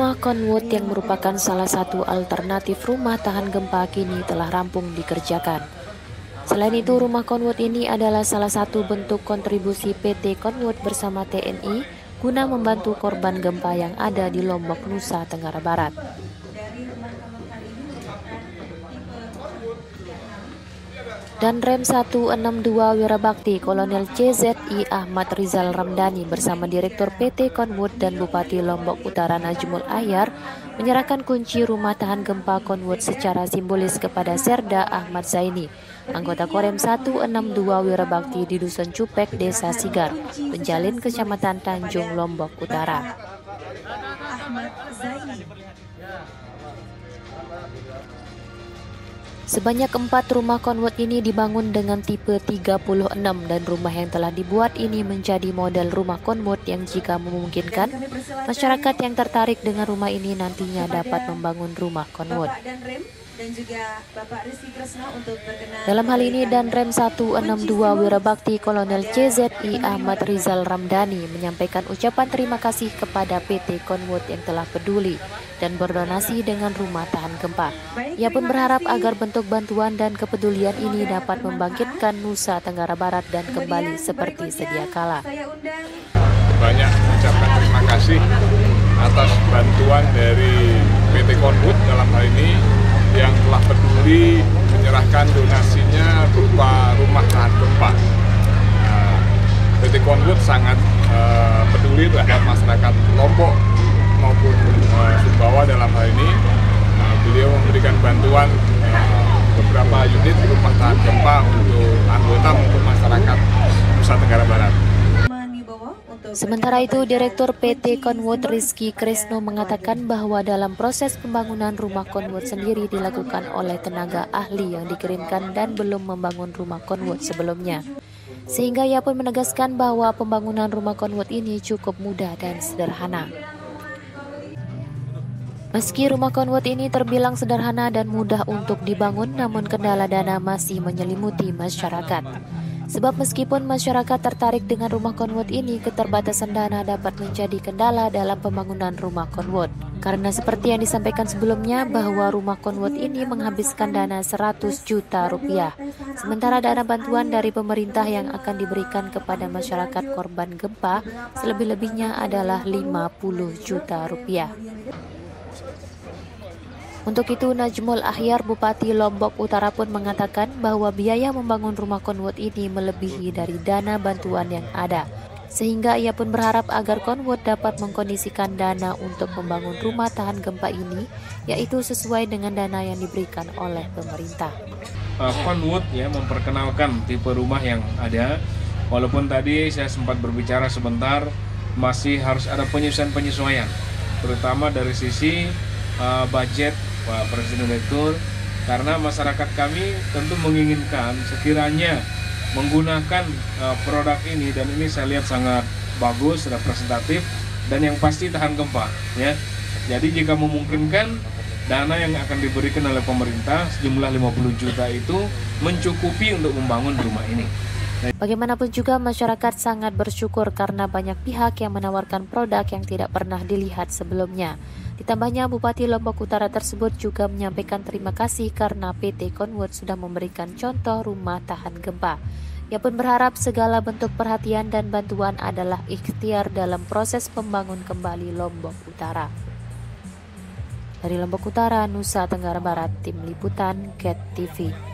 Rumah Conwood yang merupakan salah satu alternatif rumah tahan gempa kini telah rampung dikerjakan. Selain itu, rumah Conwood ini adalah salah satu bentuk kontribusi PT Conwood bersama TNI guna membantu korban gempa yang ada di Lombok, Nusa Tenggara Barat. Dan Rem 162 Wirabakti Kolonel CZI Ahmad Rizal Ramdhani bersama Direktur PT Conwood dan Bupati Lombok Utara Najmul Ahyar menyerahkan kunci rumah tahan gempa Conwood secara simbolis kepada Serda Ahmad Zaini, anggota Korem 162 Wirabakti di Dusun Cupek, Desa Sigar, Penjalin, Kecamatan Tanjung, Lombok Utara. Sebanyak 4 rumah Conwood ini dibangun dengan tipe 36 dan rumah yang telah dibuat ini menjadi model rumah Conwood yang jika memungkinkan, masyarakat yang tertarik dengan rumah ini nantinya dapat membangun rumah Conwood. Dalam hal ini, Danrem 162 Wirabakti Kolonel CZI Ahmad Rizal Ramdhani menyampaikan ucapan terima kasih kepada PT Conwood yang telah peduli dan berdonasi dengan rumah tahan gempa. Ia pun berharap agar bentuk bantuan dan kepedulian ini dapat membangkitkan Nusa Tenggara Barat dan kembali seperti sedia kala. Banyak ucapkan terima kasih atas bantuan dari PT Conwood dalam hal ini yang telah peduli menyerahkan donasinya berupa rumah tahan gempa. PT Conwood sangat peduli terhadap masyarakat Lombok maupun Sumbawa dalam hal ini. Beliau memberikan bantuan beberapa unit rumah tahan gempa untuk anggota maupun masyarakat Nusa Tenggara Barat. Sementara itu, Direktur PT Conwood Rizky Kresno mengatakan bahwa dalam proses pembangunan rumah Conwood sendiri dilakukan oleh tenaga ahli yang dikirimkan dan belum membangun rumah Conwood sebelumnya. Sehingga ia pun menegaskan bahwa pembangunan rumah Conwood ini cukup mudah dan sederhana. Meski rumah Conwood ini terbilang sederhana dan mudah untuk dibangun, namun kendala dana masih menyelimuti masyarakat. Sebab meskipun masyarakat tertarik dengan rumah Conwood ini, keterbatasan dana dapat menjadi kendala dalam pembangunan rumah Conwood. Karena seperti yang disampaikan sebelumnya bahwa rumah Conwood ini menghabiskan dana 100 juta rupiah. Sementara dana bantuan dari pemerintah yang akan diberikan kepada masyarakat korban gempa selebih-lebihnya adalah 50 juta rupiah. Untuk itu, Najmul Ahyar, Bupati Lombok Utara pun mengatakan bahwa biaya membangun rumah Conwood ini melebihi dari dana bantuan yang ada. Sehingga ia pun berharap agar Conwood dapat mengkondisikan dana untuk membangun rumah tahan gempa ini, yaitu sesuai dengan dana yang diberikan oleh pemerintah. Conwood ya memperkenalkan tipe rumah yang ada, walaupun tadi saya sempat berbicara sebentar, masih harus ada penyesuaian, terutama dari sisi budget Pak Presiden Direktur, karena masyarakat kami tentu menginginkan sekiranya menggunakan produk ini, dan ini saya lihat sangat bagus, representatif, dan yang pasti tahan gempa ya. Jadi jika memungkinkan, dana yang akan diberikan oleh pemerintah sejumlah 50 juta itu mencukupi untuk membangun rumah ini. Bagaimanapun juga masyarakat sangat bersyukur karena banyak pihak yang menawarkan produk yang tidak pernah dilihat sebelumnya. Ditambahnya, Bupati Lombok Utara tersebut juga menyampaikan terima kasih karena PT Conwood sudah memberikan contoh rumah tahan gempa. Ia pun berharap segala bentuk perhatian dan bantuan adalah ikhtiar dalam proses pembangun kembali Lombok Utara. Dari Lombok Utara, Nusa Tenggara Barat, Tim Liputan, GET TV.